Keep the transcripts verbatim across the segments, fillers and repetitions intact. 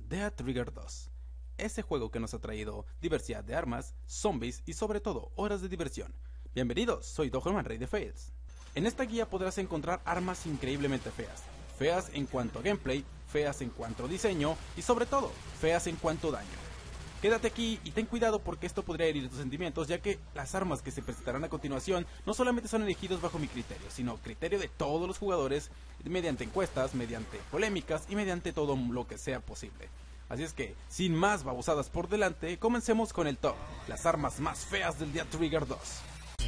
Death Trigger dos, ese juego que nos ha traído diversidad de armas, zombies y sobre todo horas de diversión. Bienvenidos, soy Dogerman, Rey de Fails. En esta guía podrás encontrar armas increíblemente feas, feas en cuanto a gameplay, feas en cuanto a diseño y sobre todo, feas en cuanto a daño. Quédate aquí y ten cuidado porque esto podría herir tus sentimientos, ya que las armas que se presentarán a continuación no solamente son elegidos bajo mi criterio, sino criterio de todos los jugadores mediante encuestas, mediante polémicas y mediante todo lo que sea posible. Así es que, sin más babosadas por delante, comencemos con el top, las armas más feas del Death Trigger dos.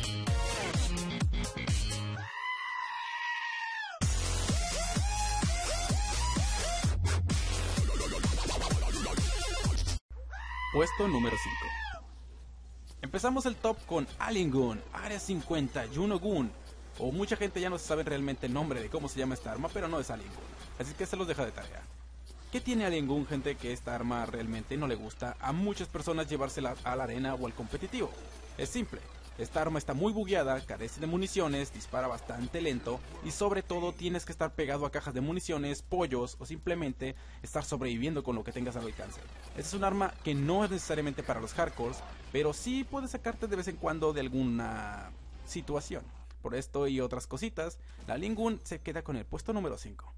Puesto número cinco. Empezamos el top con Alien Gun, Área cincuenta y uno Gun. O mucha gente ya no sabe realmente el nombre de cómo se llama esta arma, pero no es Alien Gun. Así que se los deja de tarea. ¿Qué tiene Alien Gun, gente? Que esta arma realmente no le gusta a muchas personas llevársela a la arena o al competitivo. Es simple. Esta arma está muy bugueada, carece de municiones, dispara bastante lento y sobre todo tienes que estar pegado a cajas de municiones, pollos o simplemente estar sobreviviendo con lo que tengas al alcance. Esta es un arma que no es necesariamente para los hardcores, pero sí puede sacarte de vez en cuando de alguna situación. Por esto y otras cositas, la Alien Gun se queda con el puesto número cinco.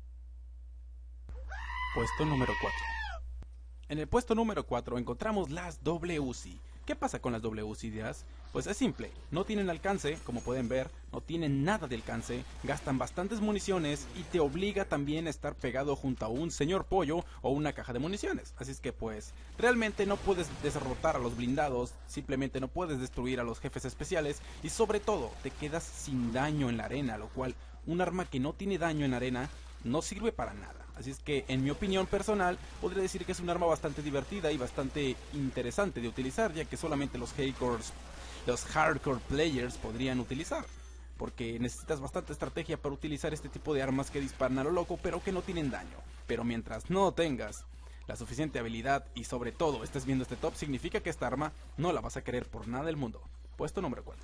Puesto número cuatro. En el puesto número cuatro encontramos las doble Uzi. ¿Qué pasa con las doble Uzi, dirás? Pues es simple, no tienen alcance, como pueden ver, no tienen nada de alcance, gastan bastantes municiones y te obliga también a estar pegado junto a un señor pollo o una caja de municiones. Así es que pues, realmente no puedes derrotar a los blindados, simplemente no puedes destruir a los jefes especiales y sobre todo te quedas sin daño en la arena, lo cual un arma que no tiene daño en arena no sirve para nada. Así es que, en mi opinión personal, podría decir que es un arma bastante divertida y bastante interesante de utilizar, ya que solamente los hardcore, los hardcore players podrían utilizar. Porque necesitas bastante estrategia para utilizar este tipo de armas que disparan a lo loco, pero que no tienen daño. Pero mientras no tengas la suficiente habilidad y sobre todo estés viendo este top, significa que esta arma no la vas a querer por nada del mundo. Puesto número cuatro.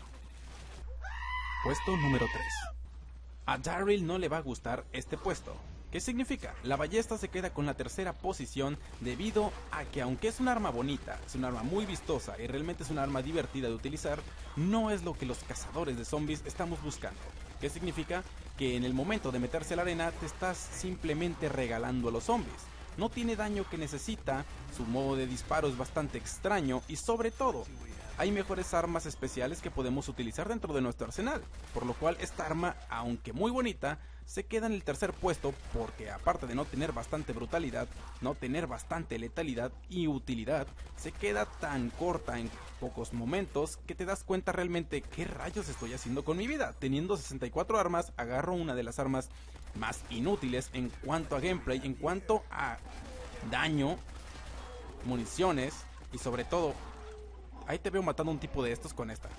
Puesto número tres. A Daryl no le va a gustar este puesto. ¿Qué significa? La ballesta se queda con la tercera posición debido a que aunque es un arma bonita, es un arma muy vistosa y realmente es un arma divertida de utilizar, no es lo que los cazadores de zombies estamos buscando. ¿Qué significa? Que en el momento de meterse a la arena te estás simplemente regalando a los zombies. No tiene daño que necesita, su modo de disparo es bastante extraño y sobre todo, hay mejores armas especiales que podemos utilizar dentro de nuestro arsenal, por lo cual esta arma, aunque muy bonita, se queda en el tercer puesto porque aparte de no tener bastante brutalidad, no tener bastante letalidad y utilidad, se queda tan corta en pocos momentos que te das cuenta realmente qué rayos estoy haciendo con mi vida. Teniendo sesenta y cuatro armas, agarro una de las armas más inútiles en cuanto a gameplay, en cuanto a daño, municiones y sobre todo, ahí te veo matando a un tipo de estos con esta.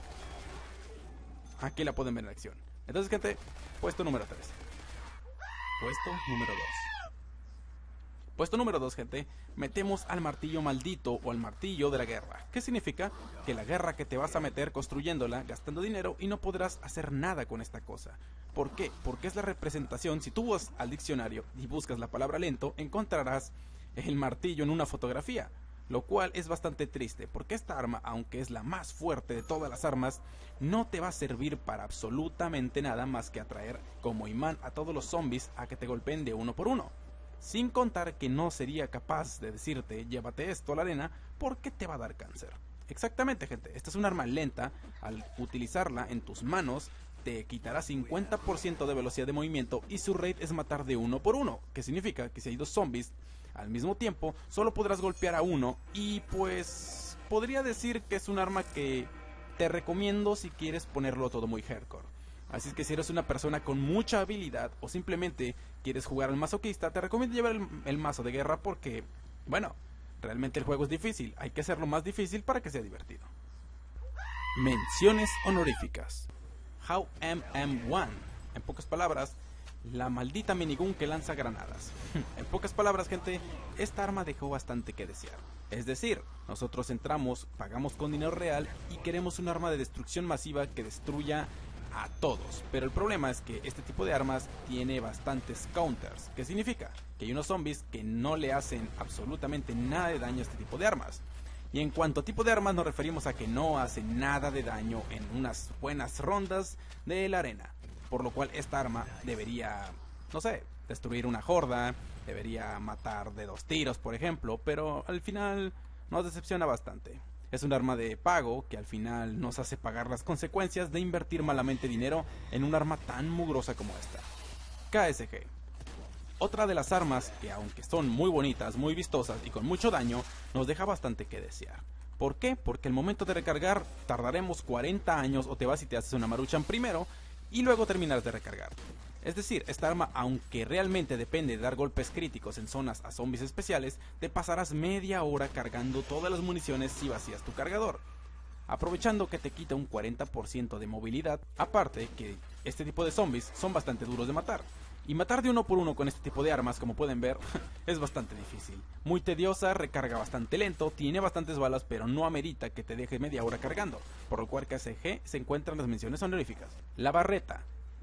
Aquí la pueden ver en acción. Entonces, gente, puesto número tres. Puesto número dos. Puesto número dos, gente. Metemos al martillo maldito o al martillo de la guerra. ¿Qué significa? Que la guerra que te vas a meter construyéndola, gastando dinero y no podrás hacer nada con esta cosa. ¿Por qué? Porque es la representación. Si tú vas al diccionario y buscas la palabra lento, encontrarás el martillo en una fotografía. Lo cual es bastante triste, porque esta arma, aunque es la más fuerte de todas las armas, no te va a servir para absolutamente nada más que atraer como imán a todos los zombies a que te golpeen de uno por uno. Sin contar que no sería capaz de decirte, llévate esto a la arena, porque te va a dar cáncer. Exactamente, gente, esta es un arma lenta, al utilizarla en tus manos, te quitará cincuenta por ciento de velocidad de movimiento y su rate es matar de uno por uno, que significa que si hay dos zombies al mismo tiempo, solo podrás golpear a uno y pues podría decir que es un arma que te recomiendo si quieres ponerlo todo muy hardcore. Así es que si eres una persona con mucha habilidad o simplemente quieres jugar al masoquista, te recomiendo llevar el, el mazo de guerra porque, bueno, realmente el juego es difícil, hay que hacerlo más difícil para que sea divertido. Menciones honoríficas. How M M uno, en pocas palabras, la maldita minigun que lanza granadas. En pocas palabras, gente, esta arma dejó bastante que desear. Es decir, nosotros entramos, pagamos con dinero real y queremos un arma de destrucción masiva que destruya a todos, pero el problema es que este tipo de armas tiene bastantes counters. ¿Qué significa? Que hay unos zombies que no le hacen absolutamente nada de daño a este tipo de armas. Y en cuanto a tipo de armas nos referimos a que no hace nada de daño en unas buenas rondas de la arena, por lo cual esta arma debería, no sé, destruir una horda, debería matar de dos tiros por ejemplo, pero al final nos decepciona bastante. Es un arma de pago que al final nos hace pagar las consecuencias de invertir malamente dinero en un arma tan mugrosa como esta. K S G. Otra de las armas que, aunque son muy bonitas, muy vistosas y con mucho daño, nos deja bastante que desear. ¿Por qué? Porque al momento de recargar tardaremos cuarenta años o te vas y te haces una Maruchan primero y luego terminas de recargar. Es decir, esta arma, aunque realmente depende de dar golpes críticos en zonas a zombies especiales, te pasarás media hora cargando todas las municiones si vacías tu cargador, aprovechando que te quita un cuarenta por ciento de movilidad. Aparte que este tipo de zombies son bastante duros de matar. Y matar de uno por uno con este tipo de armas, como pueden ver, es bastante difícil. Muy tediosa, recarga bastante lento, tiene bastantes balas, pero no amerita que te deje media hora cargando, por lo cual K S G se encuentra en las menciones honoríficas. La barreta.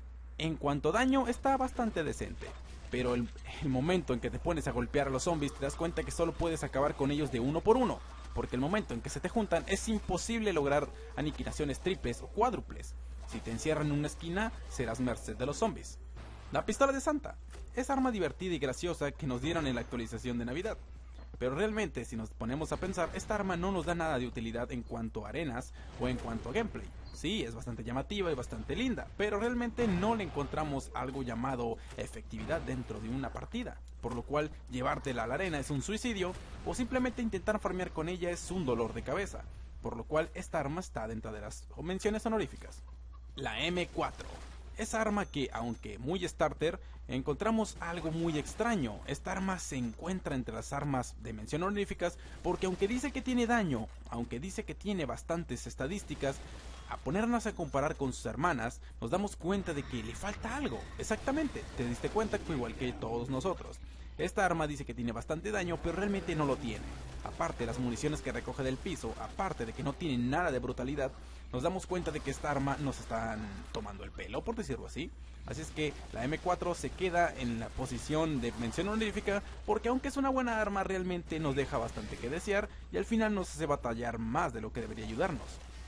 En cuanto a daño, está bastante decente, pero el, el momento en que te pones a golpear a los zombies te das cuenta que solo puedes acabar con ellos de uno por uno, porque el momento en que se te juntan es imposible lograr aniquilaciones triples o cuádruples. Si te encierran en una esquina, serás merced de los zombies. La pistola de Santa es arma divertida y graciosa que nos dieron en la actualización de Navidad, pero realmente si nos ponemos a pensar, esta arma no nos da nada de utilidad en cuanto a arenas o en cuanto a gameplay. Sí, es bastante llamativa y bastante linda, pero realmente no le encontramos algo llamado efectividad dentro de una partida, por lo cual llevártela a la arena es un suicidio o simplemente intentar farmear con ella es un dolor de cabeza, por lo cual esta arma está dentro de las menciones honoríficas. La M cuatro. Esa arma que, aunque muy starter, encontramos algo muy extraño. Esta arma se encuentra entre las armas de mención honoríficas porque aunque dice que tiene daño, aunque dice que tiene bastantes estadísticas, a ponernos a comparar con sus hermanas, nos damos cuenta de que le falta algo. Exactamente, te diste cuenta que igual que todos nosotros. Esta arma dice que tiene bastante daño, pero realmente no lo tiene. Aparte, las municiones que recoge del piso, aparte de que no tiene nada de brutalidad, nos damos cuenta de que esta arma nos están tomando el pelo, por decirlo así. Así es que la M cuatro se queda en la posición de mención honorífica, porque aunque es una buena arma, realmente nos deja bastante que desear y al final nos hace batallar más de lo que debería ayudarnos.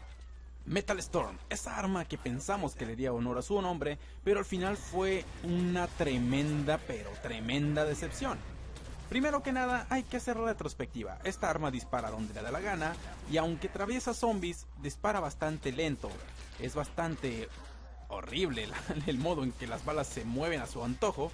Metal Storm, esa arma que pensamos que le haría honor a su nombre, pero al final fue una tremenda, pero tremenda decepción. Primero que nada, hay que hacer la retrospectiva. Esta arma dispara donde le da la gana, y aunque atraviesa zombies, dispara bastante lento. Es bastante horrible el modo en que las balas se mueven a su antojo.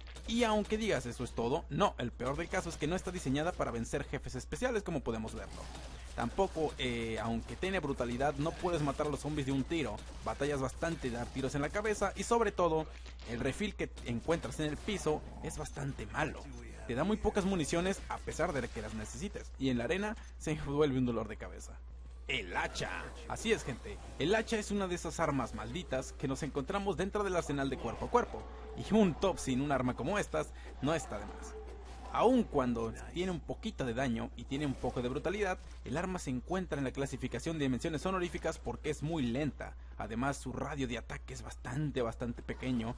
Y aunque digas eso es todo, no, el peor del caso es que no está diseñada para vencer jefes especiales como podemos verlo. Tampoco, eh, aunque tiene brutalidad, no puedes matar a los zombies de un tiro. Batallas bastante de dar tiros en la cabeza y sobre todo, el refill que encuentras en el piso es bastante malo. Te da muy pocas municiones a pesar de que las necesites. Y en la arena se vuelve un dolor de cabeza. El hacha. Así es, gente. El hacha es una de esas armas malditas que nos encontramos dentro del arsenal de cuerpo a cuerpo. Y un top sin un arma como estas no está de más. Aun cuando tiene un poquito de daño y tiene un poco de brutalidad, el arma se encuentra en la clasificación de dimensiones honoríficas porque es muy lenta. Además, su radio de ataque es bastante, bastante pequeño,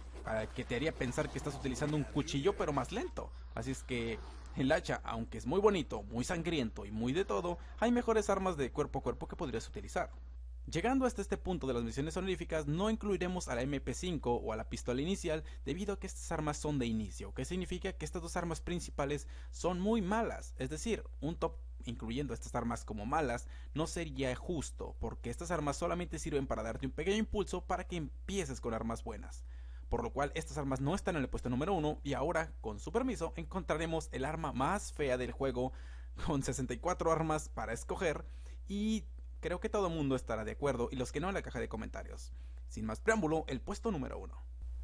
que te haría pensar que estás utilizando un cuchillo pero más lento. Así es que el hacha, aunque es muy bonito, muy sangriento y muy de todo, hay mejores armas de cuerpo a cuerpo que podrías utilizar. Llegando hasta este punto de las misiones honoríficas, no incluiremos a la M P cinco o a la pistola inicial debido a que estas armas son de inicio, que significa que estas dos armas principales son muy malas. Es decir, un top incluyendo estas armas como malas no sería justo, porque estas armas solamente sirven para darte un pequeño impulso para que empieces con armas buenas. Por lo cual estas armas no están en el puesto número uno y ahora, con su permiso, encontraremos el arma más fea del juego con sesenta y cuatro armas para escoger y creo que todo el mundo estará de acuerdo y los que no en la caja de comentarios. Sin más preámbulo, el puesto número uno.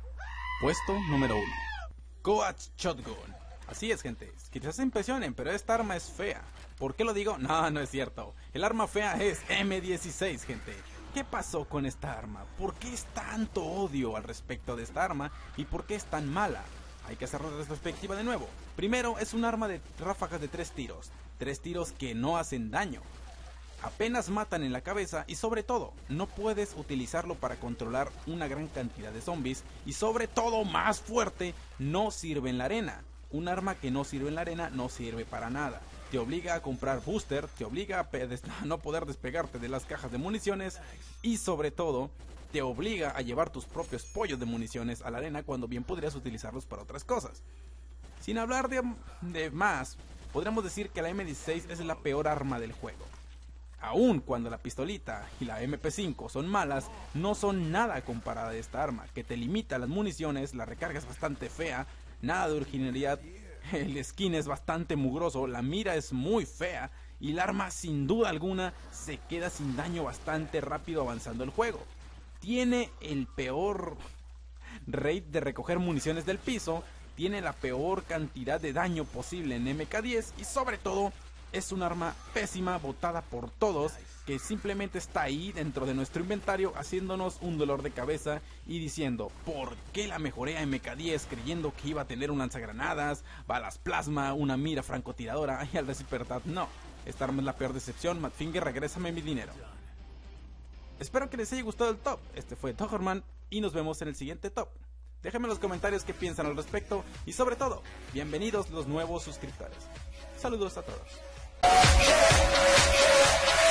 Puesto número uno. Coach Shotgun. Así es, gente, quizás se impresionen, pero esta arma es fea. ¿Por qué lo digo? No, no es cierto. El arma fea es M dieciséis, gente. ¿Qué pasó con esta arma? ¿Por qué es tanto odio al respecto de esta arma? ¿Y por qué es tan mala? Hay que hacer la retrospectiva de nuevo. Primero, es un arma de ráfagas de tres tiros. Tres tiros que no hacen daño. apenas matan en la cabeza y sobre todo, no puedes utilizarlo para controlar una gran cantidad de zombies y sobre todo, más fuerte, no sirve en la arena. Un arma que no sirve en la arena no sirve para nada. Te obliga a comprar booster, te obliga a no poder despegarte de las cajas de municiones y sobre todo, te obliga a llevar tus propios pollos de municiones a la arena cuando bien podrías utilizarlos para otras cosas. Sin hablar de, de más, podríamos decir que la eme dieciséis es la peor arma del juego. Aun cuando la pistolita y la eme pe cinco son malas, no son nada comparada a esta arma, que te limita las municiones, la recarga es bastante fea, nada de originalidad, el skin es bastante mugroso, la mira es muy fea y el arma sin duda alguna se queda sin daño bastante rápido avanzando el juego. Tiene el peor rate de recoger municiones del piso, tiene la peor cantidad de daño posible en eme ka diez y sobre todo es un arma pésima botada por todos que simplemente está ahí dentro de nuestro inventario haciéndonos un dolor de cabeza y diciendo ¿por qué la mejoré a eme ka diez creyendo que iba a tener un lanzagranadas, balas plasma, una mira francotiradora? Y al decir verdad no, esta arma es la peor decepción. Madfinger, regrésame mi dinero. Espero que les haya gustado el top. Este fue Doggerman y nos vemos en el siguiente top. Déjenme en los comentarios qué piensan al respecto y sobre todo, bienvenidos los nuevos suscriptores. Saludos a todos.